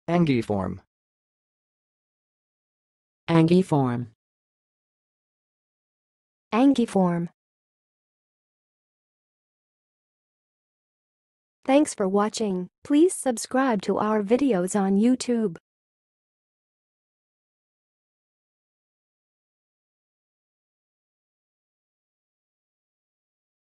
Anguiform. Anguiform. Anguiform. Thanks for watching. Please subscribe to our videos on YouTube.